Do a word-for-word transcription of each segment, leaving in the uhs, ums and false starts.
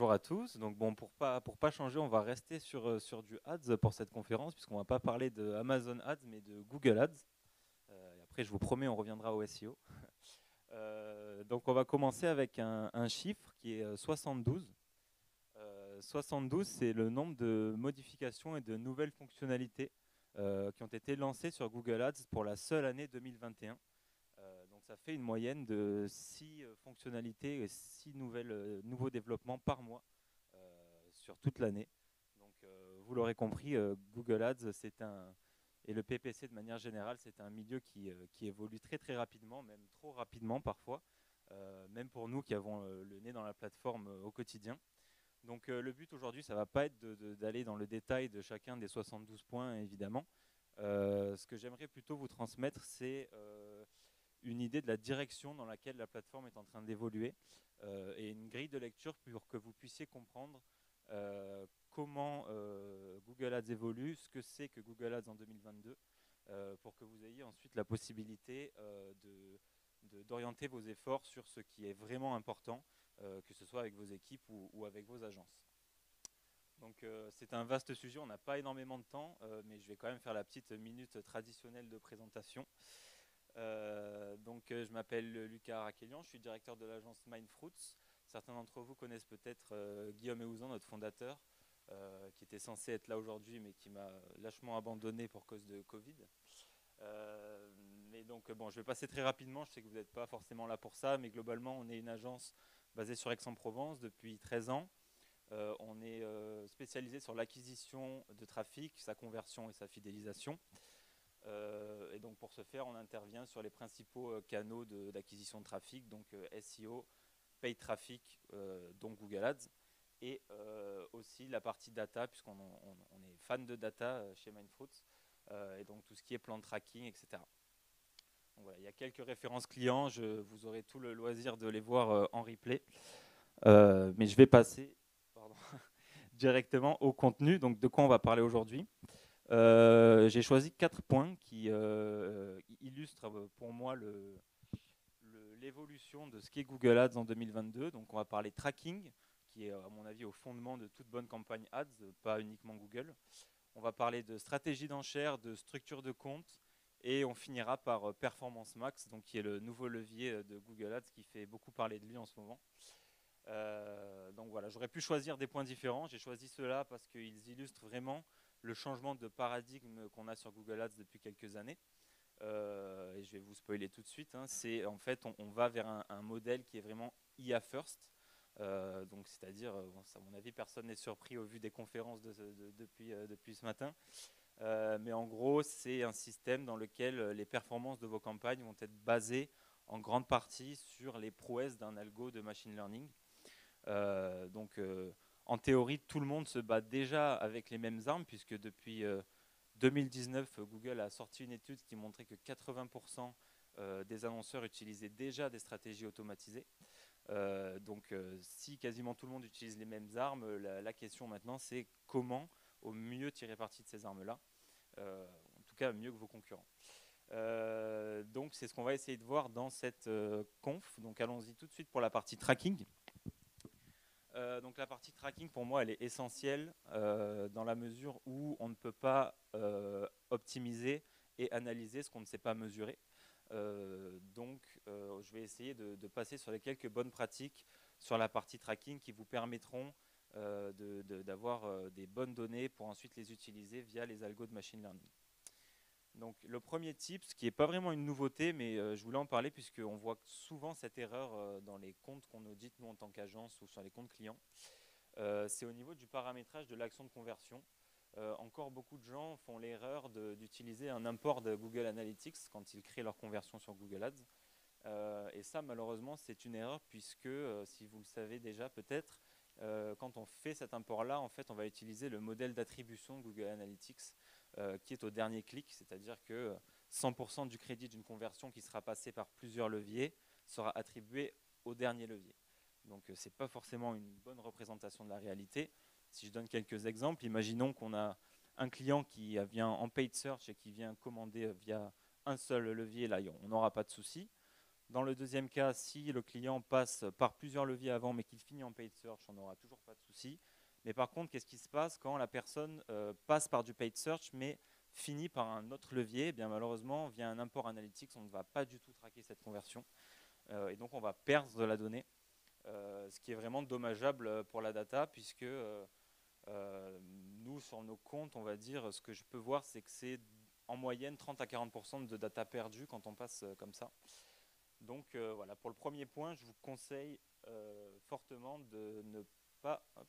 bonjour à tous. Donc bon, pour pas pour pas changer, on va rester sur euh, sur du ads pour cette conférence puisqu'on va pas parler de Amazon Ads mais de Google Ads. Euh, et après, je vous promets, on reviendra au S E O. Euh, donc on va commencer avec un, un chiffre qui est euh, soixante-douze. Euh, soixante-douze, c'est le nombre de modifications et de nouvelles fonctionnalités euh, qui ont été lancées sur Google Ads pour la seule année deux mille vingt et un. Euh, donc ça fait une moyenne de six fonctionnalités et six nouvelles, euh, nouveaux développements par mois euh, sur toute l'année. Donc euh, vous l'aurez compris, euh, Google Ads c'est un, et le P P C de manière générale, c'est un milieu qui, euh, qui évolue très très rapidement, même trop rapidement parfois, euh, même pour nous qui avons euh, le nez dans la plateforme euh, au quotidien. Donc euh, le but aujourd'hui, ça ne va pas être de- de- d'aller dans le détail de chacun des soixante-douze points, évidemment. Euh, ce que j'aimerais plutôt vous transmettre, c'est euh, une idée de la direction dans laquelle la plateforme est en train d'évoluer euh, et une grille de lecture pour que vous puissiez comprendre euh, comment euh, Google Ads évolue, ce que c'est que Google Ads en deux mille vingt-deux, euh, pour que vous ayez ensuite la possibilité euh, de, de- d'orienter vos efforts sur ce qui est vraiment important, euh, que ce soit avec vos équipes ou, ou avec vos agences. Donc euh, c'est un vaste sujet, on n'a pas énormément de temps, euh, mais je vais quand même faire la petite minute traditionnelle de présentation. Euh, donc, euh, je m'appelle Lucas Arakélian, je suis directeur de l'agence Mindfruits. Certains d'entre vous connaissent peut-être euh, Guillaume Eouzan, notre fondateur, euh, qui était censé être là aujourd'hui, mais qui m'a lâchement abandonné pour cause de Covid. Euh, mais donc, bon, je vais passer très rapidement. Je sais que vous n'êtes pas forcément là pour ça, mais globalement, on est une agence basée sur Aix-en-Provence depuis treize ans. Euh, on est euh, spécialisé sur l'acquisition de trafic, sa conversion et sa fidélisation. Euh, et donc pour ce faire, on intervient sur les principaux euh, canaux de, d'acquisition de trafic, donc euh, S E O, paid traffic, euh, donc Google Ads, et euh, aussi la partie data, puisqu'on on, on est fan de data euh, chez Mindfruits, euh, et donc tout ce qui est plan de tracking, et cetera. Donc voilà, il y a quelques références clients, je, vous aurez tout le loisir de les voir euh, en replay, euh, mais je vais passer pardon, directement au contenu, donc de quoi on va parler aujourd'hui. Euh, j'ai choisi quatre points qui euh, illustrent euh, pour moi le, le, l'évolution de ce qu'est Google Ads en deux mille vingt-deux. Donc on va parler tracking, qui est à mon avis au fondement de toute bonne campagne Ads, pas uniquement Google. On va parler de stratégie d'enchère, de structure de compte, et on finira par euh, Performance Max, donc qui est le nouveau levier de Google Ads qui fait beaucoup parler de lui en ce moment. Euh, donc voilà, j'aurais pu choisir des points différents. J'ai choisi ceux-là parce qu'ils illustrent vraiment le changement de paradigme qu'on a sur Google Ads depuis quelques années. Euh, et je vais vous spoiler tout de suite. Hein. C'est en fait, on, on va vers un, un modèle qui est vraiment I A first. Euh, donc, c'est-à-dire, bon, à mon avis, personne n'est surpris au vu des conférences de, de, de, depuis, euh, depuis ce matin. Euh, mais en gros, c'est un système dans lequel les performances de vos campagnes vont être basées en grande partie sur les prouesses d'un algo de machine learning. Euh, donc, euh, en théorie, tout le monde se bat déjà avec les mêmes armes, puisque depuis euh, deux mille dix-neuf, Google a sorti une étude qui montrait que quatre-vingts pour cent euh, des annonceurs utilisaient déjà des stratégies automatisées. Euh, donc, euh, si quasiment tout le monde utilise les mêmes armes, la, la question maintenant, c'est comment au mieux tirer parti de ces armes-là, euh, en tout cas mieux que vos concurrents. Euh, donc, c'est ce qu'on va essayer de voir dans cette euh, conf. Donc, allons-y tout de suite pour la partie tracking. Euh, donc la partie tracking, pour moi, elle est essentielle euh, dans la mesure où on ne peut pas euh, optimiser et analyser ce qu'on ne sait pas mesurer. Euh, donc, euh, je vais essayer de, de passer sur les quelques bonnes pratiques sur la partie tracking qui vous permettront euh, de, de, d'avoir euh, des bonnes données pour ensuite les utiliser via les algos de machine learning. Donc, le premier tip, ce qui n'est pas vraiment une nouveauté, mais euh, je voulais en parler puisqu'on voit souvent cette erreur euh, dans les comptes qu'on audite, nous, en tant qu'agence ou sur les comptes clients. Euh, c'est au niveau du paramétrage de l'action de conversion. Euh, encore beaucoup de gens font l'erreur de, d'utiliser un import de Google Analytics quand ils créent leur conversion sur Google Ads. Euh, et ça, malheureusement, c'est une erreur puisque, euh, si vous le savez déjà peut-être, euh, quand on fait cet import-là, en fait, on va utiliser le modèle d'attribution de Google Analytics euh, qui est au dernier clic, c'est-à-dire que cent pour cent du crédit d'une conversion qui sera passée par plusieurs leviers sera attribué au dernier levier. Donc, euh, ce n'est pas forcément une bonne représentation de la réalité. Si je donne quelques exemples, imaginons qu'on a un client qui vient en paid search et qui vient commander via un seul levier, là, on n'aura pas de souci. Dans le deuxième cas, si le client passe par plusieurs leviers avant, mais qu'il finit en paid search, on n'aura toujours pas de souci. Mais par contre, qu'est-ce qui se passe quand la personne euh, passe par du paid search, mais finit par un autre levier? Eh bien, malheureusement, via un import analytics, on ne va pas du tout traquer cette conversion. Euh, et donc, on va perdre de la donnée, euh, ce qui est vraiment dommageable pour la data, puisque euh, euh, nous, sur nos comptes, on va dire, ce que je peux voir, c'est que c'est en moyenne trente à quarante pour cent de data perdue quand on passe euh, comme ça. Donc euh, voilà, pour le premier point, je vous conseille euh, fortement de ne pas, hop,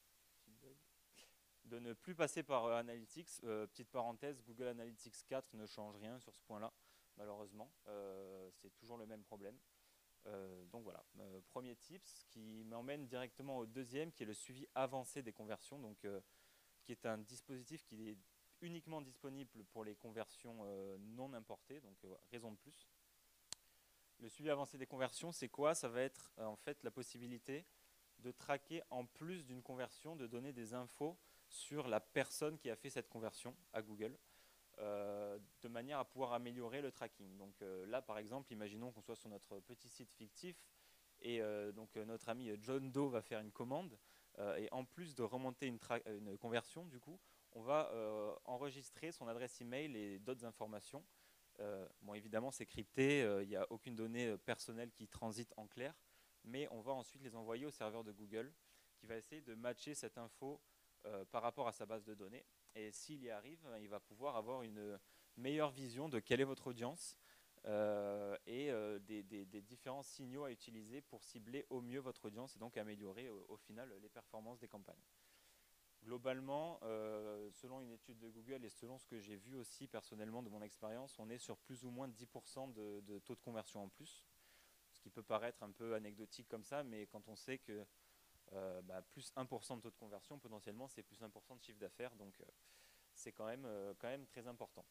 de ne plus passer par euh, Analytics. Euh, petite parenthèse, Google Analytics quatre ne change rien sur ce point-là, malheureusement. Euh, c'est toujours le même problème. Euh, donc voilà, euh, premier tips qui m'emmène directement au deuxième, qui est le suivi avancé des conversions, donc, euh, qui est un dispositif qui est uniquement disponible pour les conversions euh, non importées, donc euh, raison de plus. Le suivi avancé des conversions, c'est quoi? Ça va être euh, en fait la possibilité de traquer, en plus d'une conversion, de donner des infos sur la personne qui a fait cette conversion à Google, euh, de manière à pouvoir améliorer le tracking. Donc euh, là, par exemple, imaginons qu'on soit sur notre petit site fictif et euh, donc euh, notre ami John Doe va faire une commande euh, et en plus de remonter une, une conversion, du coup, on va euh, enregistrer son adresse email et d'autres informations. Euh, bon, évidemment, c'est crypté, il euh, n'y a aucune donnée personnelle qui transite en clair, mais on va ensuite les envoyer au serveur de Google qui va essayer de matcher cette info euh, par rapport à sa base de données. Et s'il y arrive, il va pouvoir avoir une meilleure vision de quelle est votre audience euh, et euh, des, des, des différents signaux à utiliser pour cibler au mieux votre audience et donc améliorer au, au final les performances des campagnes. Globalement, euh, selon une étude de Google et selon ce que j'ai vu aussi personnellement de mon expérience, on est sur plus ou moins dix pour cent de, de taux de conversion en plus, ce qui peut paraître un peu anecdotique comme ça, mais quand on sait que euh, bah, plus un pour cent de taux de conversion, potentiellement c'est plus un pour cent de chiffre d'affaires, donc euh, c'est quand même, euh, quand même très important.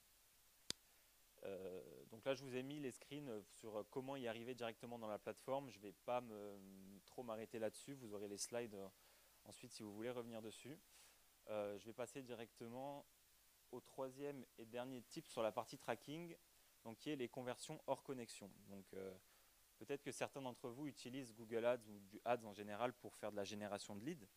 Euh, donc là, je vous ai mis les screens sur comment y arriver directement dans la plateforme. Je ne vais pas me, trop m'arrêter là-dessus. Vous aurez les slides euh, ensuite si vous voulez revenir dessus. Euh, je vais passer directement au troisième et dernier type sur la partie tracking, donc qui est les conversions hors connexion. Donc euh, peut-être que certains d'entre vous utilisent Google Ads ou du Ads en général pour faire de la génération de leads.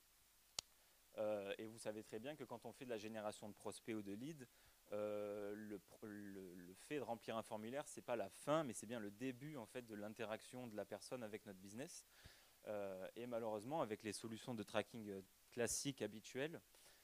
Euh, et vous savez très bien que quand on fait de la génération de prospects ou de leads, euh, le, le, le fait de remplir un formulaire, c'est pas la fin, mais c'est bien le début en fait de l'interaction de la personne avec notre business. Euh, et malheureusement, avec les solutions de tracking classiques habituelles,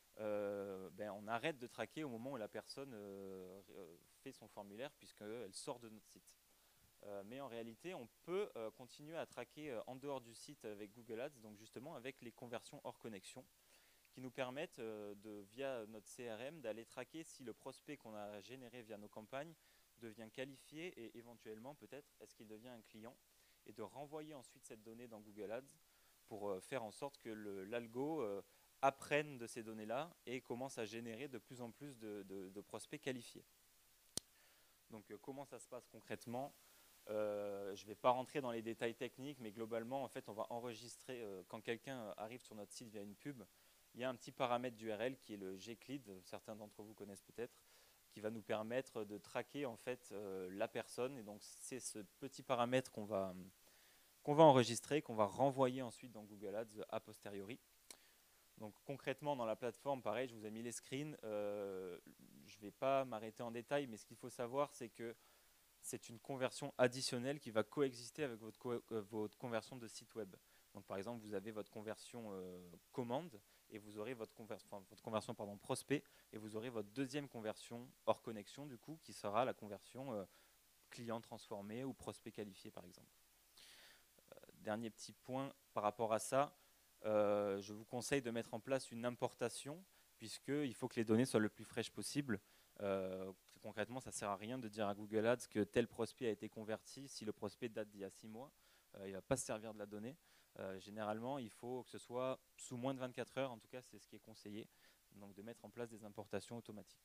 euh, ben, on arrête de traquer au moment où la personne euh, fait son formulaire puisqu'elle sort de notre site. Euh, mais en réalité, on peut euh, continuer à traquer euh, en dehors du site avec Google Ads, donc justement avec les conversions hors connexion, qui nous permettent, euh, de, via notre C R M, d'aller traquer si le prospect qu'on a généré via nos campagnes devient qualifié et éventuellement, peut-être, est-ce qu'il devient un client, et de renvoyer ensuite cette donnée dans Google Ads pour euh, faire en sorte que l'algo euh, apprenne de ces données-là et commence à générer de plus en plus de, de, de prospects qualifiés. Donc, euh, comment ça se passe concrètement? Euh, je ne vais pas rentrer dans les détails techniques, mais globalement, en fait, on va enregistrer, euh, quand quelqu'un arrive sur notre site via une pub, il y a un petit paramètre d'U R L qui est le G C L I D, certains d'entre vous connaissent peut-être, qui va nous permettre de traquer en fait euh, la personne. Et donc, c'est ce petit paramètre qu'on va, qu'on va enregistrer, qu'on va renvoyer ensuite dans Google Ads a posteriori. Donc concrètement, dans la plateforme, pareil, je vous ai mis les screens. Euh, je ne vais pas m'arrêter en détail, mais ce qu'il faut savoir, c'est que c'est une conversion additionnelle qui va coexister avec votre, co euh, votre conversion de site web. Donc par exemple, vous avez votre conversion euh, commande et vous aurez votre, conver enfin, votre conversion pardon, prospect et vous aurez votre deuxième conversion hors connexion du coup qui sera la conversion euh, client transformé ou prospect qualifié par exemple. Euh, dernier petit point par rapport à ça, euh, je vous conseille de mettre en place une importation puisqu'il faut que les données soient le plus fraîches possible. Euh, très concrètement, ça ne sert à rien de dire à Google Ads que tel prospect a été converti si le prospect date d'il y a six mois. Euh, il ne va pas se servir de la donnée. Euh, généralement, il faut que ce soit sous moins de vingt-quatre heures, en tout cas, c'est ce qui est conseillé, donc de mettre en place des importations automatiques.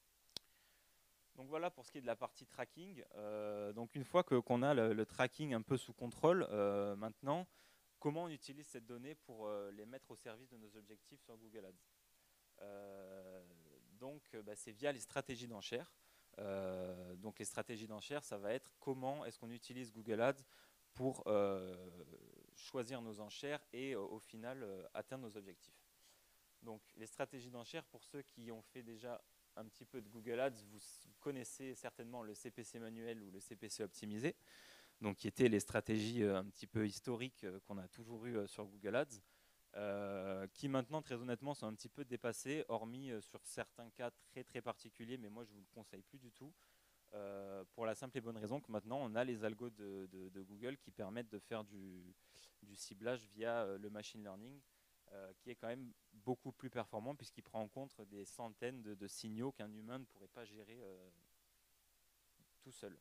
Donc voilà pour ce qui est de la partie tracking. Euh, donc une fois qu'on a le, le tracking un peu sous contrôle, euh, maintenant, comment on utilise cette donnée pour euh, les mettre au service de nos objectifs sur Google Ads? Euh, donc, bah, c'est via les stratégies d'enchères. Euh, donc les stratégies d'enchères, ça va être comment est-ce qu'on utilise Google Ads pour euh, choisir nos enchères et euh, au final euh, atteindre nos objectifs. Donc les stratégies d'enchères, pour ceux qui ont fait déjà un petit peu de Google Ads, vous connaissez certainement le C P C manuel ou le C P C optimisé, donc qui étaient les stratégies euh, un petit peu historiques euh, qu'on a toujours eues euh, sur Google Ads, euh, qui maintenant très honnêtement sont un petit peu dépassées, hormis euh, sur certains cas très très particuliers, mais moi je ne vous le conseille plus du tout. Euh, pour la simple et bonne raison que maintenant on a les algos de, de, de Google qui permettent de faire du, du ciblage via euh, le machine learning, euh, qui est quand même beaucoup plus performant puisqu'il prend en compte des centaines de, de signaux qu'un humain ne pourrait pas gérer euh, tout seul.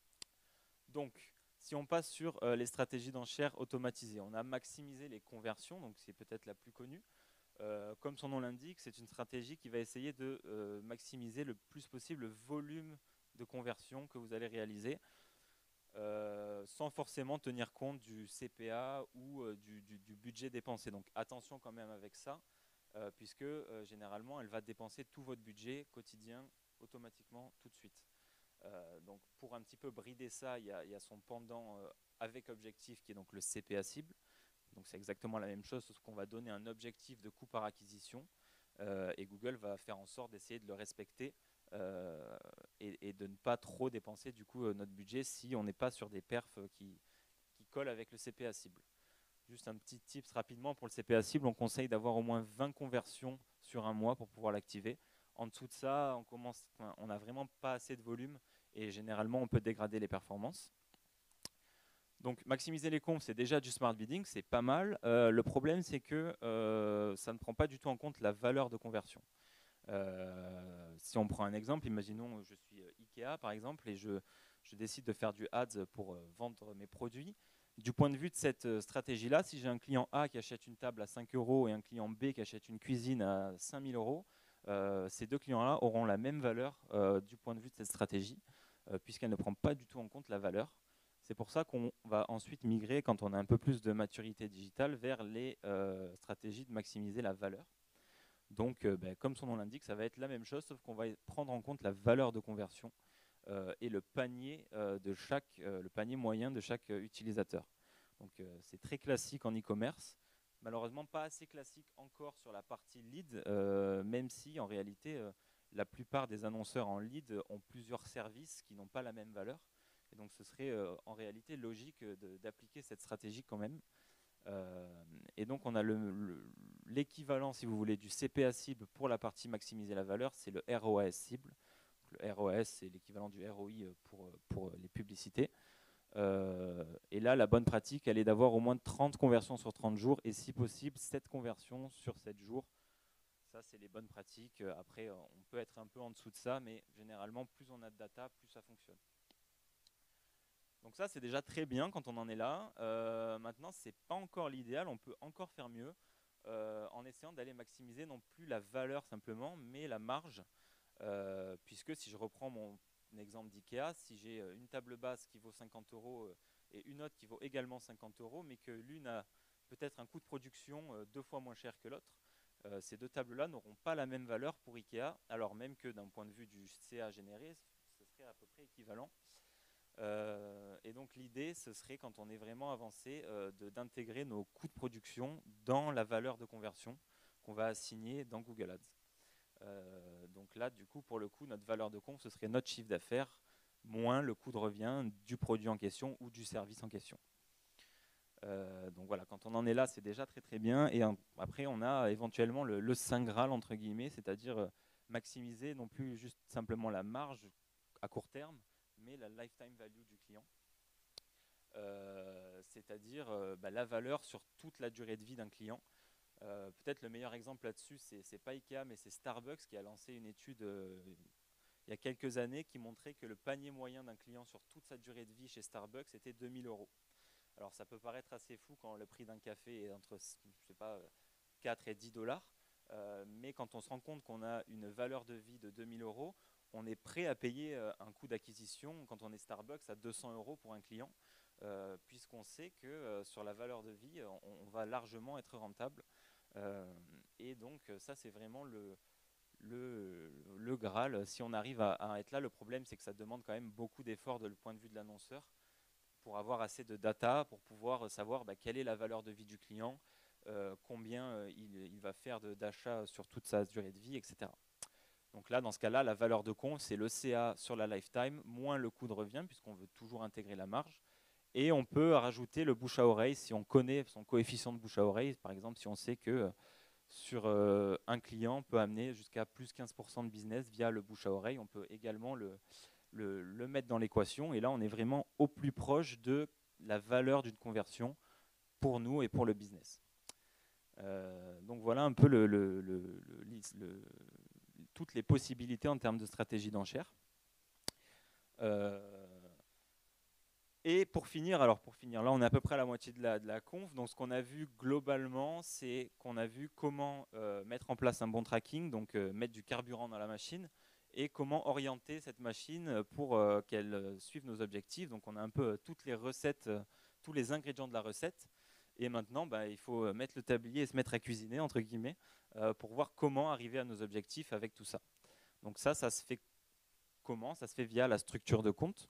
Donc, si on passe sur euh, les stratégies d'enchères automatisées, on a maximisé les conversions, donc c'est peut-être la plus connue. Euh, comme son nom l'indique, c'est une stratégie qui va essayer de euh, maximiser le plus possible le volume de conversion que vous allez réaliser, euh, sans forcément tenir compte du C P A ou euh, du, du, du budget dépensé. Donc attention quand même avec ça, euh, puisque euh, généralement elle va dépenser tout votre budget quotidien automatiquement tout de suite. Euh, donc pour un petit peu brider ça, il y a, il y a son pendant euh, avec objectif qui est donc le C P A cible. Donc c'est exactement la même chose, sauf qu'on va donner un objectif de coût par acquisition euh, et Google va faire en sorte d'essayer de le respecter euh, et, et de ne pas trop dépenser du coup euh, notre budget si on n'est pas sur des perfs qui, qui collent avec le C P A cible. Juste un petit tips rapidement pour le C P A cible, on conseille d'avoir au moins vingt conversions sur un mois pour pouvoir l'activer. En dessous de ça, on commence, enfin, on n'a vraiment pas assez de volume et généralement on peut dégrader les performances. Donc maximiser les comptes, c'est déjà du smart bidding, c'est pas mal. Euh, le problème, c'est que euh, ça ne prend pas du tout en compte la valeur de conversion. Euh, si on prend un exemple, imaginons je suis Ikea par exemple et je, je décide de faire du ads pour euh, vendre mes produits. Du point de vue de cette euh, stratégie-là, si j'ai un client A qui achète une table à cinq euros et un client B qui achète une cuisine à cinq mille euros, euh, ces deux clients-là auront la même valeur euh, du point de vue de cette stratégie, euh, puisqu'elle ne prend pas du tout en compte la valeur. C'est pour ça qu'on va ensuite migrer, quand on a un peu plus de maturité digitale, vers les euh, stratégies de maximiser la valeur. Donc, euh, ben, comme son nom l'indique, ça va être la même chose, sauf qu'on va prendre en compte la valeur de conversion euh, et le panier, euh, de chaque, euh, le panier moyen de chaque euh, utilisateur. Donc, euh, c'est très classique en e-commerce. Malheureusement, pas assez classique encore sur la partie lead, euh, même si en réalité, euh, la plupart des annonceurs en lead ont plusieurs services qui n'ont pas la même valeur. Et donc, ce serait euh, en réalité logique d'appliquer cette stratégie quand même. Euh, et donc, on a l'équivalent, si vous voulez, du C P A cible pour la partie maximiser la valeur, c'est le R O A S cible. Donc, le R O A S, c'est l'équivalent du R O I pour, pour les publicités. Euh, et là, la bonne pratique, elle est d'avoir au moins trente conversions sur trente jours et si possible, sept conversions sur sept jours. Ça, c'est les bonnes pratiques. Après, on peut être un peu en dessous de ça, mais généralement, plus on a de data, plus ça fonctionne. Donc ça, c'est déjà très bien quand on en est là. Euh, maintenant, ce n'est pas encore l'idéal. On peut encore faire mieux euh, en essayant d'aller maximiser non plus la valeur simplement, mais la marge. Euh, puisque si je reprends mon exemple d'IKEA, si j'ai une table basse qui vaut cinquante euros et une autre qui vaut également cinquante euros, mais que l'une a peut-être un coût de production euh, deux fois moins cher que l'autre, euh, ces deux tables-là n'auront pas la même valeur pour IKEA, alors même que d'un point de vue du C A généré, ce serait à peu près équivalent. Euh, et donc l'idée, ce serait, quand on est vraiment avancé, euh, d'intégrer nos coûts de production dans la valeur de conversion qu'on va assigner dans Google Ads. Euh, donc là, du coup, pour le coup, notre valeur de compte, ce serait notre chiffre d'affaires moins le coût de revient du produit en question ou du service en question. Euh, donc voilà, quand on en est là, c'est déjà très très bien. Et un, après, on a éventuellement le, le saint graal, entre guillemets, c'est-à-dire euh, maximiser non plus juste simplement la marge à court terme, mais la lifetime value du client. Euh, c'est-à-dire euh, bah, la valeur sur toute la durée de vie d'un client. Euh, Peut-être le meilleur exemple là-dessus, c'est pas Ikea, mais c'est Starbucks qui a lancé une étude euh, il y a quelques années qui montrait que le panier moyen d'un client sur toute sa durée de vie chez Starbucks était deux mille euros. Alors ça peut paraître assez fou quand le prix d'un café est entre je sais pas, quatre et dix dollars, euh, mais quand on se rend compte qu'on a une valeur de vie de deux mille euros, on est prêt à payer euh, un coût d'acquisition quand on est Starbucks à deux cents euros pour un client, euh, puisqu'on sait que euh, sur la valeur de vie, on, on va largement être rentable. Euh, et donc ça, c'est vraiment le, le, le Graal. Si on arrive à, à être là, le problème c'est que ça demande quand même beaucoup d'efforts de le point de vue de l'annonceur pour avoir assez de data, pour pouvoir savoir bah, quelle est la valeur de vie du client, euh, combien euh, il, il va faire d'achats sur toute sa durée de vie, et cetera. Donc là, dans ce cas-là, la valeur de compte, c'est le C A sur la lifetime, moins le coût de revient, puisqu'on veut toujours intégrer la marge. Et on peut rajouter le bouche à oreille si on connaît son coefficient de bouche à oreille. Par exemple, si on sait que sur euh, un client peut amener jusqu'à plus quinze pour cent de business via le bouche à oreille, on peut également le, le, le mettre dans l'équation. Et là, on est vraiment au plus proche de la valeur d'une conversion pour nous et pour le business. Euh, donc voilà un peu le, le, le, le, toutes les possibilités en termes de stratégie d'enchère. Euh, Et pour finir, alors pour finir, là on est à peu près à la moitié de la, de la conf. Donc ce qu'on a vu globalement, c'est qu'on a vu comment euh, mettre en place un bon tracking, donc euh, mettre du carburant dans la machine, et comment orienter cette machine pour euh, qu'elle euh, suive nos objectifs. Donc on a un peu euh, toutes les recettes, euh, tous les ingrédients de la recette. Et maintenant, bah, il faut mettre le tablier et se mettre à cuisiner, entre guillemets, euh, pour voir comment arriver à nos objectifs avec tout ça. Donc ça, ça se fait comment? Ça se fait via la structure de compte.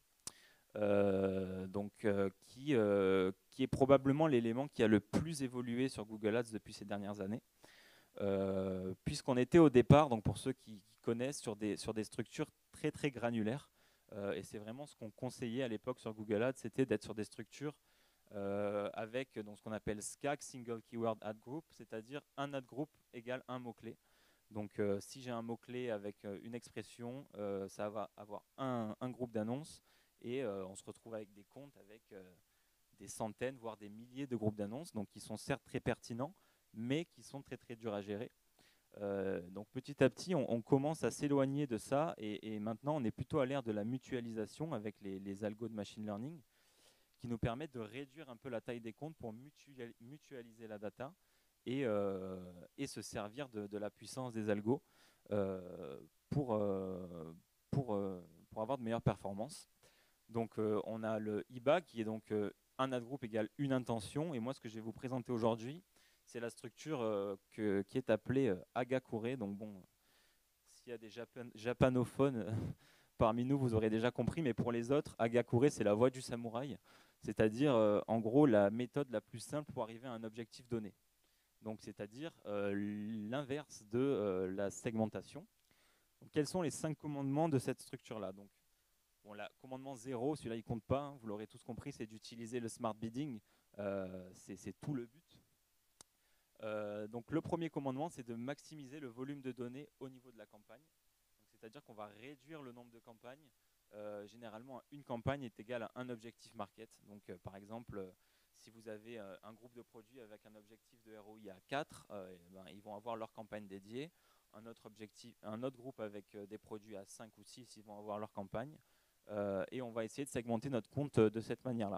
Euh, donc, euh, qui, euh, qui est probablement l'élément qui a le plus évolué sur Google Ads depuis ces dernières années. Euh, puisqu'on était au départ, donc pour ceux qui, qui connaissent, sur des, sur des structures très très granulaires. Euh, et c'est vraiment ce qu'on conseillait à l'époque sur Google Ads, c'était d'être sur des structures euh, avec donc, ce qu'on appelle S C A G, Single Keyword Ad Group, c'est-à-dire un ad group égale un mot-clé. Donc euh, si j'ai un mot-clé avec euh, une expression, euh, ça va avoir un, un groupe d'annonces. Et euh, on se retrouve avec des comptes avec euh, des centaines, voire des milliers de groupes d'annonces, donc qui sont certes très pertinents, mais qui sont très très durs à gérer. Euh, donc petit à petit, on, on commence à s'éloigner de ça, et, et maintenant on est plutôt à l'ère de la mutualisation avec les, les algos de machine learning, qui nous permettent de réduire un peu la taille des comptes pour mutualiser la data et, euh, et se servir de, de la puissance des algos euh, pour, euh, pour, euh, pour avoir de meilleures performances. Donc euh, on a le I B A qui est donc euh, un ad group égale une intention. Et moi, ce que je vais vous présenter aujourd'hui, c'est la structure euh, que, qui est appelée euh, Hagakure. Donc bon, s'il y a des Japan japanophones parmi nous, vous aurez déjà compris. Mais pour les autres, Hagakure, c'est la voie du samouraï. C'est-à-dire, euh, en gros, la méthode la plus simple pour arriver à un objectif donné. Donc, c'est-à-dire euh, l'inverse de euh, la segmentation. Donc, quels sont les cinq commandements de cette structure-là? Donc, bon, là, commandement zéro, celui-là, il ne compte pas, hein, vous l'aurez tous compris, c'est d'utiliser le smart bidding. Euh, c'est tout le but. Euh, donc, le premier commandement, c'est de maximiser le volume de données au niveau de la campagne. C'est-à-dire qu'on va réduire le nombre de campagnes. Euh, généralement, une campagne est égale à un objectif market. Donc, euh, par exemple, euh, si vous avez euh, un groupe de produits avec un objectif de R O I à quatre, euh, ben, ils vont avoir leur campagne dédiée. Un autre, objectif, un autre groupe avec euh, des produits à cinq ou six, ils vont avoir leur campagne. Euh, et on va essayer de segmenter notre compte de cette manière-là.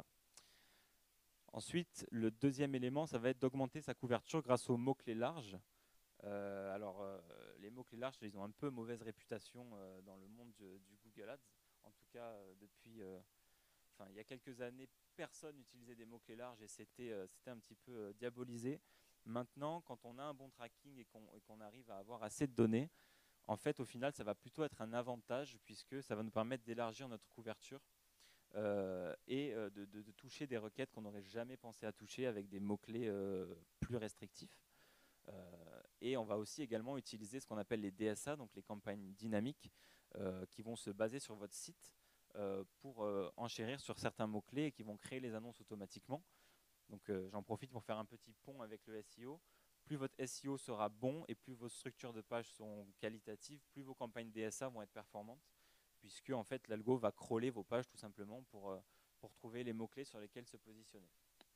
Ensuite, le deuxième élément, ça va être d'augmenter sa couverture grâce aux mots-clés larges. Euh, alors, euh, les mots-clés larges, ils ont un peu mauvaise réputation euh, dans le monde du, du Google Ads. En tout cas, euh, depuis, euh, enfin, il y a quelques années, personne n'utilisait des mots-clés larges et c'était euh, un petit peu euh, diabolisé. Maintenant, quand on a un bon tracking et qu'on qu'on arrive à avoir assez de données, en fait, au final, ça va plutôt être un avantage puisque ça va nous permettre d'élargir notre couverture euh, et euh, de, de, de toucher des requêtes qu'on n'aurait jamais pensé à toucher avec des mots-clés euh, plus restrictifs. Euh, et on va aussi également utiliser ce qu'on appelle les D S A, donc les campagnes dynamiques, euh, qui vont se baser sur votre site euh, pour euh, enchérir sur certains mots-clés et qui vont créer les annonces automatiquement. Donc euh, j'en profite pour faire un petit pont avec le S E O. Plus votre S E O sera bon et plus vos structures de pages sont qualitatives, plus vos campagnes D S A vont être performantes, puisque en fait l'algo va crawler vos pages tout simplement pour, euh, pour trouver les mots-clés sur lesquels se positionner.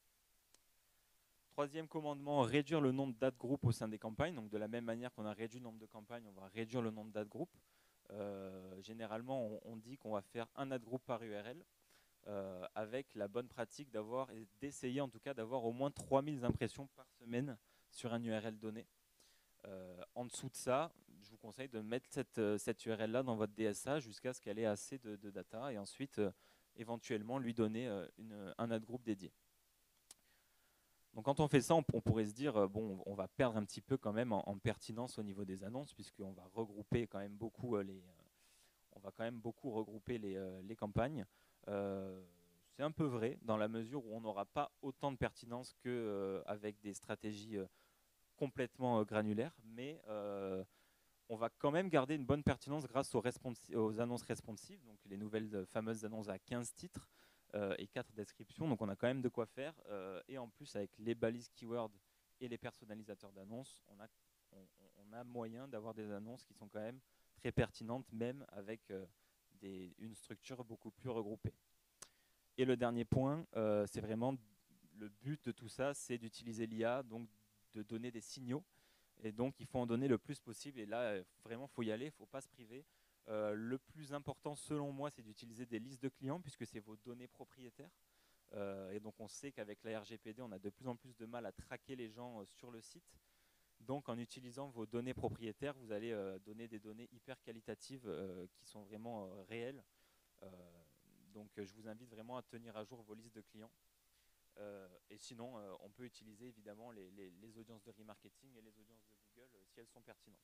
Troisième commandement, réduire le nombre d'ad group au sein des campagnes. Donc de la même manière qu'on a réduit le nombre de campagnes, on va réduire le nombre d'ad group. Euh, généralement, on, on dit qu'on va faire un ad group par U R L, euh, avec la bonne pratique d'avoir, et d'essayer en tout cas d'avoir au moins trois mille impressions par semaine sur un U R L donné. Euh, en dessous de ça, je vous conseille de mettre cette, cette U R L là dans votre D S A jusqu'à ce qu'elle ait assez de, de data et ensuite euh, éventuellement lui donner euh, une, un ad group dédié. Donc quand on fait ça, on, on pourrait se dire, euh, bon, on va perdre un petit peu quand même en, en pertinence au niveau des annonces, puisqu'on va regrouper quand même beaucoup euh, les, euh, on va quand même beaucoup regrouper les, euh, les campagnes. Euh, c'est un peu vrai dans la mesure où on n'aura pas autant de pertinence qu'avec des stratégies euh, complètement euh, granulaires, mais euh, on va quand même garder une bonne pertinence grâce aux, aux annonces responsives, donc les nouvelles euh, fameuses annonces à quinze titres euh, et quatre descriptions. Donc on a quand même de quoi faire. Euh, et en plus, avec les balises keywords et les personnalisateurs d'annonces, on a, on, on a moyen d'avoir des annonces qui sont quand même très pertinentes, même avec euh, des, une structure beaucoup plus regroupée. Et le dernier point, euh, c'est vraiment le but de tout ça, c'est d'utiliser l'I A, donc de donner des signaux. Et donc, il faut en donner le plus possible. Et là, vraiment, il faut y aller, il ne faut pas se priver. Euh, le plus important, selon moi, c'est d'utiliser des listes de clients, puisque c'est vos données propriétaires. Euh, et donc, on sait qu'avec la R G P D, on a de plus en plus de mal à traquer les gens euh, sur le site. Donc, en utilisant vos données propriétaires, vous allez euh, donner des données hyper qualitatives euh, qui sont vraiment euh, réelles. Euh, donc, je vous invite vraiment à tenir à jour vos listes de clients. Euh, et sinon, euh, on peut utiliser évidemment les, les, les audiences de remarketing et les audiences de Google euh, si elles sont pertinentes.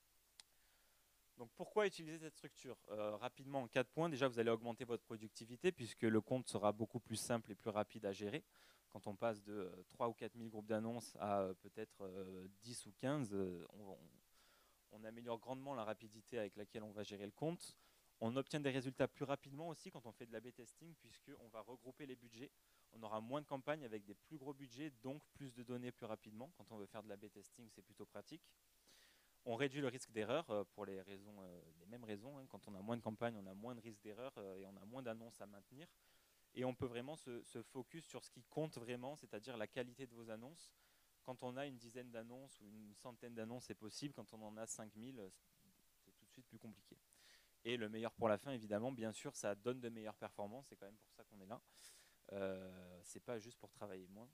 Donc pourquoi utiliser cette structure euh, Rapidement, en quatre points. Déjà, vous allez augmenter votre productivité puisque le compte sera beaucoup plus simple et plus rapide à gérer. Quand on passe de euh, trois ou quatre mille groupes d'annonces à euh, peut-être euh, dix ou quinze, euh, on, on, on améliore grandement la rapidité avec laquelle on va gérer le compte. On obtient des résultats plus rapidement aussi quand on fait de l'A B testing, puisqu'on va regrouper les budgets. On aura moins de campagnes avec des plus gros budgets, donc plus de données plus rapidement. Quand on veut faire de l'A B testing, c'est plutôt pratique. On réduit le risque d'erreur euh, pour les, raisons, euh, les mêmes raisons. Hein. Quand on a moins de campagnes, on a moins de risque d'erreur euh, et on a moins d'annonces à maintenir. Et on peut vraiment se, se focus sur ce qui compte vraiment, c'est-à-dire la qualité de vos annonces. Quand on a une dizaine d'annonces ou une centaine d'annonces, c'est possible. Quand on en a cinq mille, c'est tout de suite plus compliqué. Et le meilleur pour la fin, évidemment, bien sûr, ça donne de meilleures performances. C'est quand même pour ça qu'on est là. Euh, c'est pas juste pour travailler moins.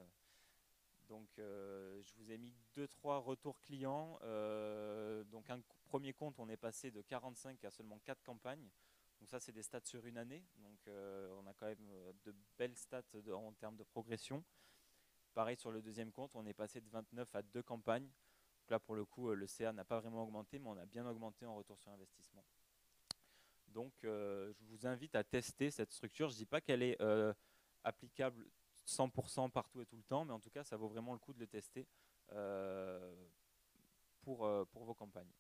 Donc, euh, je vous ai mis deux trois retours clients. Euh, donc, un premier compte, on est passé de quarante-cinq à seulement quatre campagnes. Donc, ça, c'est des stats sur une année. Donc, euh, on a quand même de belles stats de, en termes de progression. Pareil sur le deuxième compte, on est passé de vingt-neuf à deux campagnes. Donc là, pour le coup, le C A n'a pas vraiment augmenté, mais on a bien augmenté en retour sur investissement. Donc, euh, je vous invite à tester cette structure. Je ne dis pas qu'elle est euh, applicable cent pour cent partout et tout le temps, mais en tout cas, ça vaut vraiment le coup de le tester euh, pour, euh, pour vos campagnes.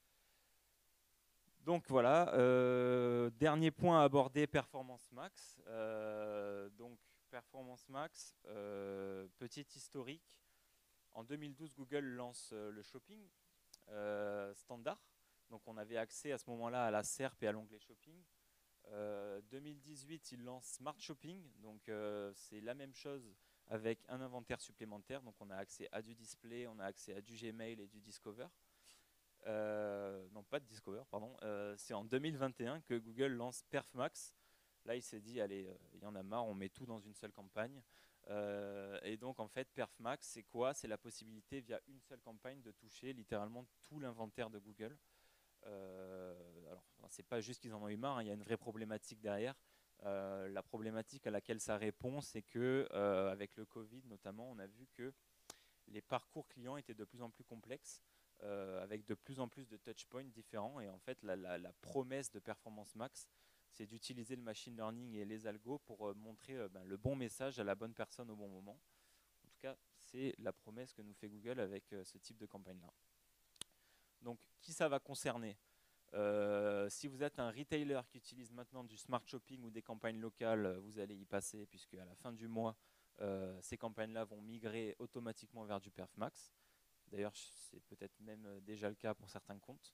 Donc voilà, euh, dernier point à aborder, Performance Max. Euh, donc Performance Max, euh, petit historique. En deux mille douze, Google lance euh, le shopping euh, standard. Donc on avait accès à ce moment-là à la S E R P et à l'onglet shopping. Euh, deux mille dix-huit, il lance Smart Shopping. Donc euh, c'est la même chose avec un inventaire supplémentaire. Donc on a accès à du display, on a accès à du Gmail et du Discover. Euh, non, pas de Discover, pardon. Euh, c'est en deux mille vingt et un que Google lance PerfMax. Là, il s'est dit, allez, euh, il y en a marre, on met tout dans une seule campagne. Euh, et donc, en fait, PerfMax, c'est quoi? C'est la possibilité, via une seule campagne, de toucher littéralement tout l'inventaire de Google. Euh, alors, c'est pas juste qu'ils en ont eu marre, hein, il y a une vraie problématique derrière. Euh, la problématique à laquelle ça répond, c'est que euh, avec le Covid notamment, on a vu que les parcours clients étaient de plus en plus complexes, euh, avec de plus en plus de touchpoints différents. Et en fait, la, la, la promesse de Performance Max, c'est d'utiliser le machine learning et les algos pour euh, montrer euh, ben, le bon message à la bonne personne au bon moment. En tout cas, c'est la promesse que nous fait Google avec euh, ce type de campagne-là. Donc, qui ça va concerner? Euh, si vous êtes un retailer qui utilise maintenant du smart shopping ou des campagnes locales, vous allez y passer puisque à la fin du mois, euh, ces campagnes-là vont migrer automatiquement vers du PerfMax. D'ailleurs, c'est peut-être même déjà le cas pour certains comptes.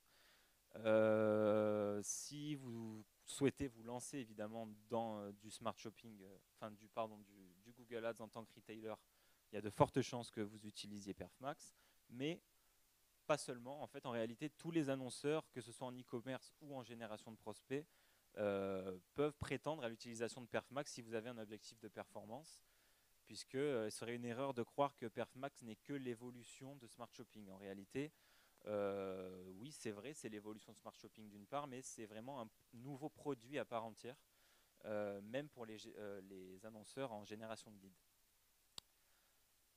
Euh, si vous souhaitez vous lancer évidemment dans euh, du smart shopping, euh, enfin du, pardon, du, du Google Ads en tant que retailer, il y a de fortes chances que vous utilisiez PerfMax, mais pas seulement. En fait, en réalité, tous les annonceurs, que ce soit en e-commerce ou en génération de prospects, euh, peuvent prétendre à l'utilisation de PerfMax si vous avez un objectif de performance, puisque euh, ce serait une erreur de croire que PerfMax n'est que l'évolution de Smart Shopping. En réalité, euh, oui, c'est vrai, c'est l'évolution de Smart Shopping d'une part, mais c'est vraiment un nouveau produit à part entière, euh, même pour les, euh, les annonceurs en génération de leads.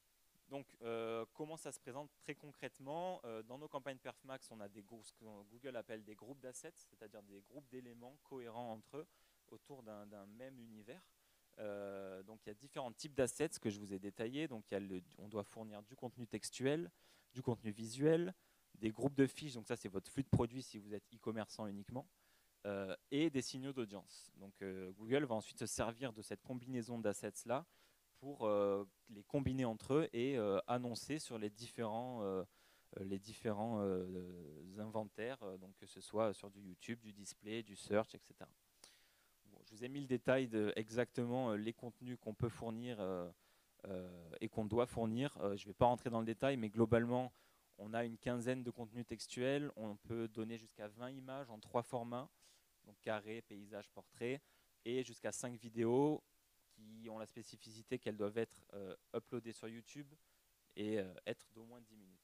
Donc, euh, comment ça se présente très concrètement? Euh, Dans nos campagnes Perfmax, on a des groupes, ce que Google appelle des groupes d'assets, c'est-à-dire des groupes d'éléments cohérents entre eux autour d'un d'un même univers. Euh, donc, il y a différents types d'assets que je vous ai détaillés. Donc, il y a le- on doit fournir du contenu textuel, du contenu visuel, des groupes de fiches. Donc, ça, c'est votre flux de produits si vous êtes e-commerçant uniquement. Euh, et des signaux d'audience. Donc, euh, Google va ensuite se servir de cette combinaison d'assets-là pour euh, les combiner entre eux et euh, annoncer sur les différents, euh, les différents euh, inventaires, euh, donc que ce soit sur du YouTube, du display, du search, et cetera. Bon, je vous ai mis le détail de exactement euh, les contenus qu'on peut fournir euh, euh, et qu'on doit fournir. Euh, je ne vais pas rentrer dans le détail, mais globalement, on a une quinzaine de contenus textuels. On peut donner jusqu'à vingt images en trois formats, donc carré, paysage, portrait, et jusqu'à cinq vidéos qui ont la spécificité qu'elles doivent être euh, uploadées sur YouTube et euh, être d'au moins dix minutes.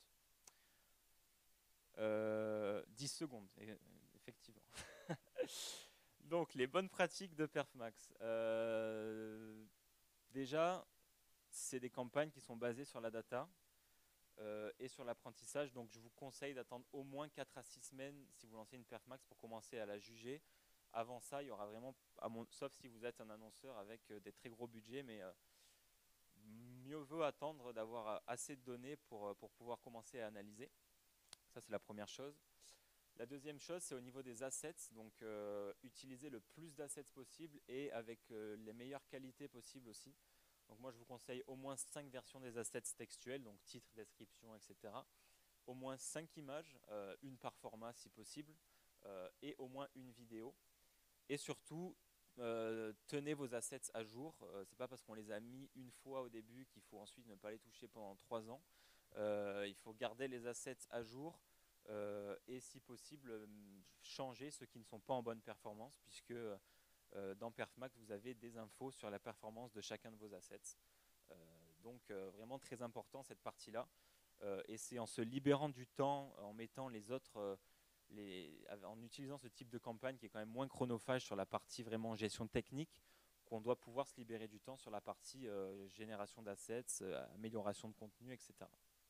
Euh, dix secondes, effectivement. Donc, les bonnes pratiques de Perfmax. Euh, déjà, c'est des campagnes qui sont basées sur la data euh, et sur l'apprentissage. Donc, je vous conseille d'attendre au moins quatre à six semaines si vous lancez une Perfmax pour commencer à la juger. Avant ça, il y aura vraiment, à mon, sauf si vous êtes un annonceur avec euh, des très gros budgets, mais euh, mieux vaut attendre d'avoir assez de données pour, euh, pour pouvoir commencer à analyser. Ça, c'est la première chose. La deuxième chose, c'est au niveau des assets. Donc, euh, utiliser le plus d'assets possible et avec euh, les meilleures qualités possibles aussi. Donc, moi, je vous conseille au moins cinq versions des assets textuels, donc titre, description, et cetera. Au moins cinq images, euh, une par format si possible, euh, et au moins une vidéo. Et surtout, euh, tenez vos assets à jour. Euh, c'est pas parce qu'on les a mis une fois au début qu'il faut ensuite ne pas les toucher pendant trois ans. Euh, il faut garder les assets à jour euh, et si possible euh, changer ceux qui ne sont pas en bonne performance, puisque euh, dans Perfmax vous avez des infos sur la performance de chacun de vos assets. Euh, donc euh, vraiment très important cette partie-là. Euh, et c'est en se libérant du temps, en mettant les autres euh, les, en utilisant ce type de campagne qui est quand même moins chronophage sur la partie vraiment gestion technique, qu'on doit pouvoir se libérer du temps sur la partie euh, génération d'assets, euh, amélioration de contenu, et cetera.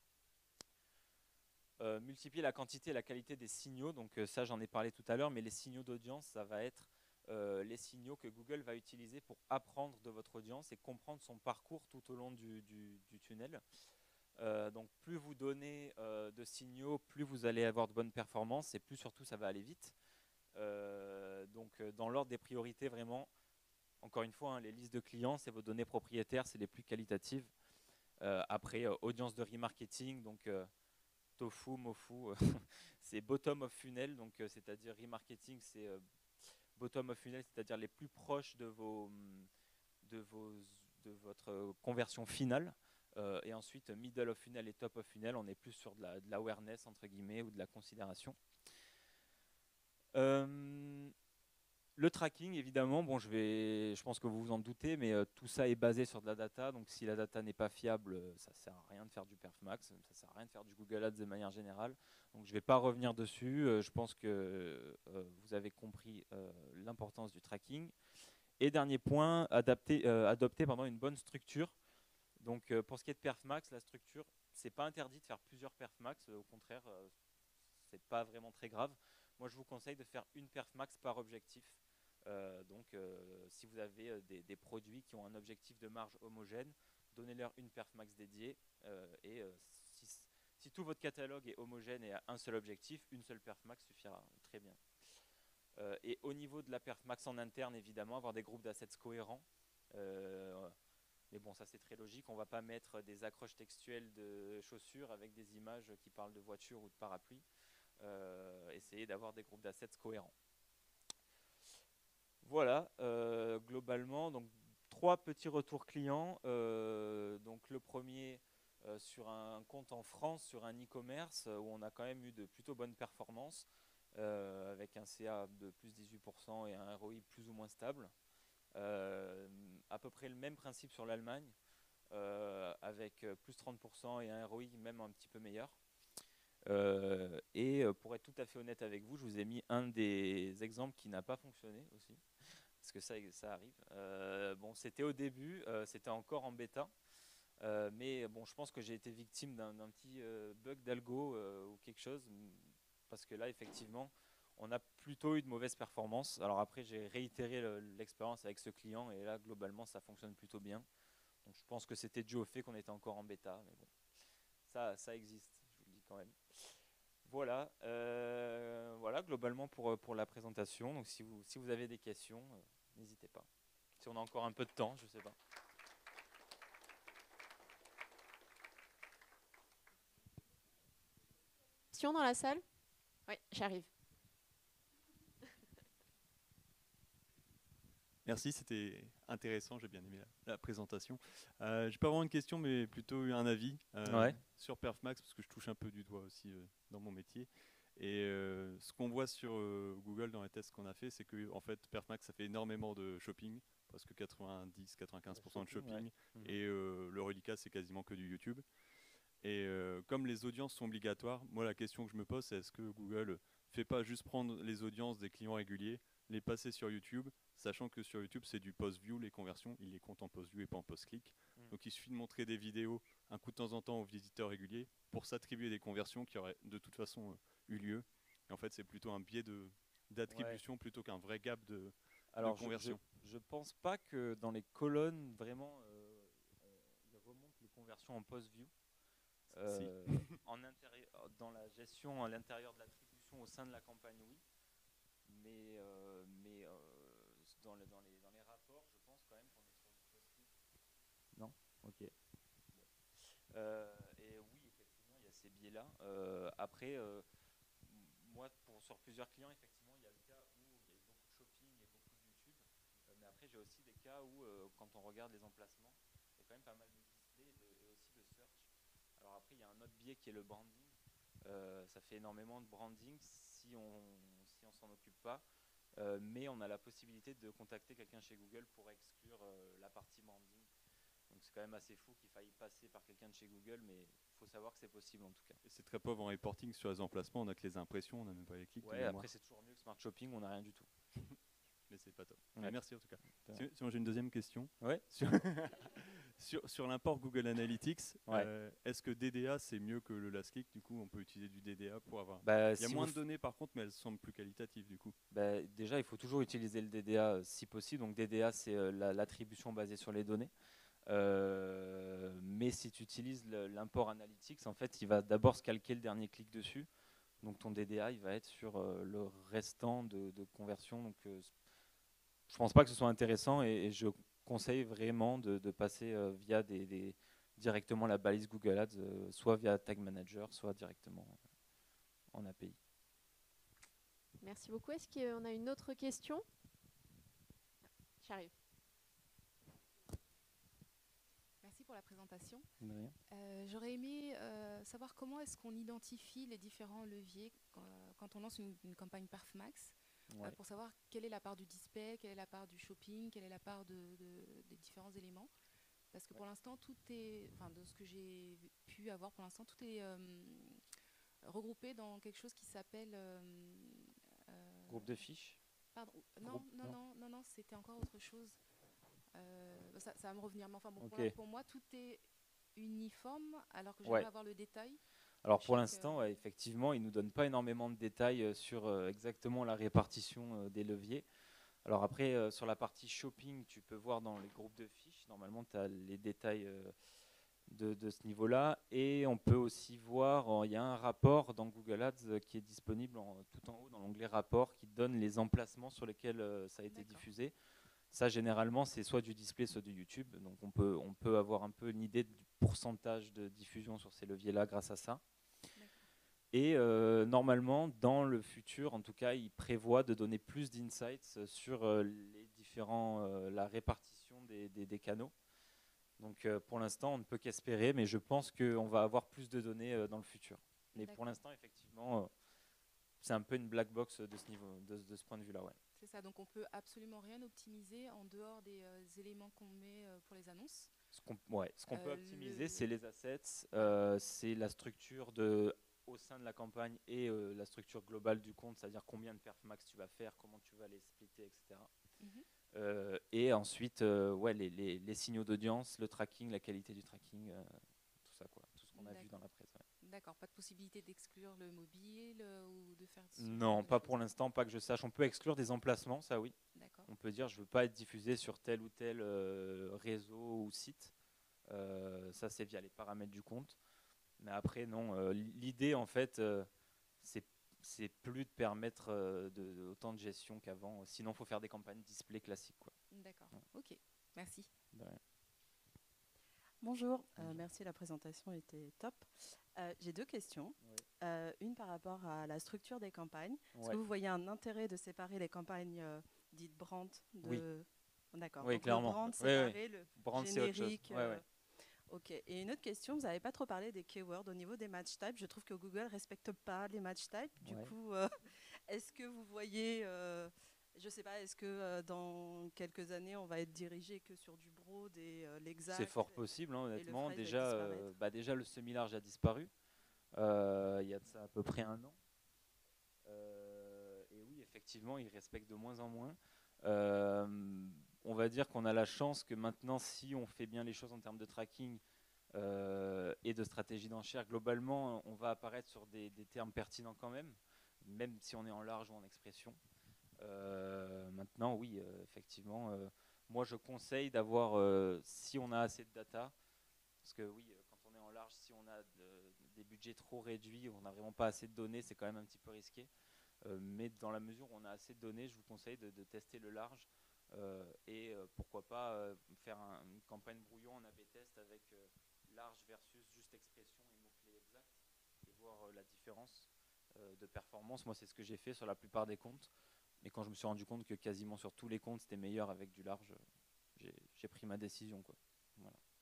Euh, multiplier la quantité et la qualité des signaux, donc euh, ça j'en ai parlé tout à l'heure, mais les signaux d'audience, ça va être euh, les signaux que Google va utiliser pour apprendre de votre audience et comprendre son parcours tout au long du, du, du tunnel. Euh, donc plus vous donnez euh, de signaux, plus vous allez avoir de bonnes performances et plus surtout ça va aller vite. Euh, donc euh, dans l'ordre des priorités vraiment, encore une fois, hein, les listes de clients, c'est vos données propriétaires, c'est les plus qualitatives. Euh, après, euh, audience de remarketing, donc euh, tofu, mofu, c'est bottom of funnel, donc euh, c'est-à-dire remarketing, c'est euh, bottom of funnel, c'est-à-dire les plus proches de vos, de vos, de votre euh, conversion finale. Euh, et ensuite, middle of funnel et top of funnel, on est plus sur de la, de l'awareness, entre guillemets, ou de la considération. Euh, le tracking, évidemment, bon, je, vais, je pense que vous vous en doutez, mais euh, tout ça est basé sur de la data. Donc, si la data n'est pas fiable, euh, ça ne sert à rien de faire du Perfmax, ça ne sert à rien de faire du Google Ads de manière générale. Donc, je ne vais pas revenir dessus. Euh, je pense que euh, vous avez compris euh, l'importance du tracking. Et dernier point, adapter, euh, adopter pardon, une bonne structure. Donc, euh, pour ce qui est de Perfmax, la structure, c'est pas interdit de faire plusieurs Perfmax. Euh, au contraire, euh, c'est pas vraiment très grave. Moi, je vous conseille de faire une Perfmax par objectif. Euh, donc, euh, si vous avez euh, des, des produits qui ont un objectif de marge homogène, donnez-leur une Perfmax dédiée. Euh, et euh, si, si tout votre catalogue est homogène et a un seul objectif, une seule Perfmax suffira très bien. Euh, et au niveau de la Perfmax en interne, évidemment, avoir des groupes d'assets cohérents. Euh, mais bon, ça c'est très logique. On ne va pas mettre des accroches textuelles de chaussures avec des images qui parlent de voitures ou de parapluies. Euh, essayer d'avoir des groupes d'assets cohérents. Voilà, euh, globalement, donc trois petits retours clients. Euh, donc le premier euh, sur un compte en France, sur un e-commerce où on a quand même eu de plutôt bonnes performances, euh, avec un C A de plus dix-huit pour cent et un R O I plus ou moins stable. Euh, à peu près le même principe sur l'Allemagne, euh, avec plus trente pour cent et un R O I même un petit peu meilleur. Euh, et pour être tout à fait honnête avec vous, je vous ai mis un des exemples qui n'a pas fonctionné aussi, parce que ça, ça arrive. Euh, bon, c'était au début, euh, c'était encore en bêta. Euh, mais bon, je pense que j'ai été victime d'un d'un petit euh, bug d'algo euh, ou quelque chose, parce que là, effectivement, on a plutôt eu de mauvaises performances. Alors après, j'ai réitéré le- l'expérience avec ce client, et là, globalement, ça fonctionne plutôt bien. Donc je pense que c'était dû au fait qu'on était encore en bêta, mais bon, ça, ça existe, je vous le dis quand même. Voilà, euh, voilà globalement pour, pour la présentation. Donc si vous, si vous avez des questions, euh, n'hésitez pas. Si on a encore un peu de temps, je sais pas. Question dans la salle? Oui, j'arrive. Merci, c'était intéressant, j'ai bien aimé la, la présentation. Euh, j'ai pas vraiment une question, mais plutôt un avis euh, Ouais. sur Perfmax, parce que je touche un peu du doigt aussi euh, dans mon métier. Et euh, ce qu'on voit sur euh, Google dans les tests qu'on a fait, c'est que en fait, Perfmax, ça fait énormément de shopping, parce que quatre-vingt-dix à quatre-vingt-quinze pour cent de Shopping, ouais. shopping, Mhm. et euh, le reliquat, c'est quasiment que du YouTube. Et euh, comme les audiences sont obligatoires, moi la question que je me pose, c'est est-ce que Google fait pas juste prendre les audiences des clients réguliers, les passer sur YouTube, sachant que sur YouTube c'est du post-view, les conversions, il les compte en post-view et pas en post-click. Mhm. Donc il suffit de montrer des vidéos un coup de temps en temps aux visiteurs réguliers pour s'attribuer des conversions qui auraient de toute façon euh, eu lieu. Et en fait c'est plutôt un biais de Ouais. d'attribution plutôt qu'un vrai gap de, de Alors je, je, conversion. je pense pas que dans les colonnes, vraiment, euh, on- ils remontent les conversions en post-view. Si. Euh, en intérieur, dans la gestion à l'intérieur de l'attribution au sein de la campagne, oui. Mais, euh, mais euh, dans, le- dans les, dans les rapports, je pense quand même qu'on est sur du post-click. Non. Ok. Euh, et oui, effectivement, il y a ces biais-là. Euh, après, euh, moi, pour, sur plusieurs clients, effectivement, il y a le cas où il y a eu beaucoup de shopping et beaucoup de YouTube. Euh, mais après, j'ai aussi des cas où, euh, quand on regarde les emplacements, il y a quand même pas mal de display et, de, et aussi de search. Alors après, il y a un autre biais qui est le branding. Euh, ça fait énormément de branding si on si on s'en occupe pas. Euh, mais on a la possibilité de contacter quelqu'un chez Google pour exclure euh, la partie branding. Donc c'est quand même assez fou qu'il faille passer par quelqu'un de chez Google, mais il faut savoir que c'est possible en tout cas. Et c'est très pauvre en reporting sur les emplacements, on a que les impressions, on n'a même pas les clics de Ouais, après mémoire. c'est toujours mieux que Smart Shopping, on n'a rien du tout. Mais c'est pas top. Mais Ouais. merci en tout cas. Si- Sinon, j'ai une deuxième question. Ouais. Sur, sur, sur l'import Google Analytics, Ouais. euh, est-ce que D D A c'est mieux que le last click? Du coup, on peut utiliser du D D A pour avoir. Bah, Il y a si moins vous de données par contre, mais elles semblent plus qualitatives du coup. bah, déjà, il faut toujours utiliser le D D A euh, si possible. Donc D D A, c'est euh, la- l'attribution basée sur les données. Euh, mais si tu utilises le- l'import Analytics, en fait, il va d'abord se calquer le dernier clic dessus. Donc ton D D A, il va être sur euh, le restant de, de conversion. Donc euh, je pense pas que ce soit intéressant, et, et je conseille vraiment de, de passer euh, via des, des- directement la balise Google Ads, euh, soit via Tag Manager, soit directement en A P I. Merci beaucoup. Est-ce qu'on a une autre question? J'arrive. Merci pour la présentation. De rien. Euh, J'aurais aimé euh, savoir comment est-ce qu'on identifie les différents leviers euh, quand on lance une, une campagne Perfmax, Ouais. euh, pour savoir quelle est la part du display, quelle est la part du shopping, quelle est la part de, de- des différents éléments. Parce que pour Ouais. l'instant, tout est, enfin de ce que j'ai pu avoir pour l'instant, tout est euh, regroupé dans quelque chose qui s'appelle... euh, euh, Groupe de fiches. pardon, non, Groupe, non, non. non, non, non, c'était encore autre chose. Euh, ça, ça va me revenir. Mais enfin, bon, pour, Ok. la- pour moi, tout est uniforme, alors que j'aimerais Ouais. avoir le détail de Alors pour chaque. l'instant, euh, ouais, effectivement, il ne nous donne pas énormément de détails euh, sur euh, exactement la répartition euh, des leviers. Alors après, euh, sur la partie shopping, tu peux voir dans les groupes de fiches, normalement, tu as les détails euh, de, de ce niveau-là. Et on peut aussi voir, euh, il y a un rapport dans Google Ads euh, qui est disponible en- tout en haut dans l'onglet rapport, qui donne les emplacements sur lesquels euh, ça a été D'accord. diffusé. Ça, généralement, c'est soit du display, soit du YouTube. Donc on peut, on peut avoir un peu une idée du pourcentage de diffusion sur ces leviers-là grâce à ça. D'accord. Et euh, normalement, dans le futur, en tout cas, il prévoit de donner plus d'insights sur euh, les différents, euh, la répartition des, des- des canaux. Donc euh, pour l'instant, on ne peut qu'espérer, mais je pense qu'on va avoir plus de données euh, dans le futur. Mais pour D'accord. l'instant, effectivement, euh, c'est un peu une black box de ce niveau, de, de ce point de vue-là, ouais. C'est ça. Donc on peut absolument rien optimiser en dehors des euh, éléments qu'on met euh, pour les annonces. Ce qu'on ouais, ce qu'on peut Euh, optimiser, le... c'est les assets, Ouais. euh, c'est la structure de au sein de la campagne et euh, la structure globale du compte, c'est-à-dire combien de perf max tu vas faire, comment tu vas les splitter, et cetera. Mhm. Euh, et ensuite, euh, ouais, les, les, les signaux d'audience, le tracking, la qualité du tracking, euh, tout ça, quoi, tout ce qu'on a vu dans la presse. Ouais. D'accord, pas de possibilité d'exclure le mobile euh, ou de faire ce Non, genre de pas choses. pour l'instant, pas que je sache. On peut exclure des emplacements, ça oui. D'accord. On peut dire je veux pas être diffusé sur tel ou tel euh, réseau ou site. Euh, ça c'est via les paramètres du compte. Mais après non, euh, l'idée en fait euh, c'est c'est plus de permettre euh, de, de- autant de gestion qu'avant. Sinon il faut faire des campagnes display classiques quoi. D'accord. Ouais. Ok. Merci. De rien. Bonjour, euh, Bonjour. merci, la présentation était top. Euh, J'ai deux questions. Oui. Euh, une par rapport à la structure des campagnes. Est-ce Ouais. que vous voyez un intérêt de séparer les campagnes euh, dites brand de... Oui. D'accord. Oui, Donc clairement. le brand Oui, séparé, le Brand, c'est autre chose. générique. Ouais, euh, ouais. Ok. Et une autre question, vous n'avez pas trop parlé des keywords au niveau des match types. Je trouve que Google ne respecte pas les match types. Du Ouais. coup, euh, est-ce que vous voyez, euh, je ne sais pas, est-ce que euh, dans quelques années, on va être dirigé que sur du broad et euh, l'exact? C'est fort possible, hein, le honnêtement. phrase va Déjà, euh, disparaître. bah déjà, le semi-large a disparu. Euh, il y a de ça à peu près un an. Euh, et oui, effectivement, ils respectent de moins en moins. Euh, on va dire qu'on a la chance que maintenant, si on fait bien les choses en termes de tracking euh, et de stratégie d'enchère, globalement, on va apparaître sur des, des termes pertinents quand même, même si on est en large ou en expression. Euh, maintenant, oui, euh, effectivement, euh, moi je conseille d'avoir, euh, si on a assez de data, parce que oui, euh, quand on est en large, si on a de- des budgets trop réduits, on n'a vraiment pas assez de données, c'est quand même un petit peu risqué. Euh, mais dans la mesure où on a assez de données, je vous conseille de, de tester le large euh, et euh, pourquoi pas euh, faire un- une campagne brouillon en A B test avec euh, large versus juste expression et mots-clés exacts et voir euh, la différence euh, de performance. Moi, c'est ce que j'ai fait sur la plupart des comptes. Et quand je me suis rendu compte que quasiment sur tous les comptes, c'était meilleur avec du large, j'ai j'ai pris ma décision, quoi. Voilà.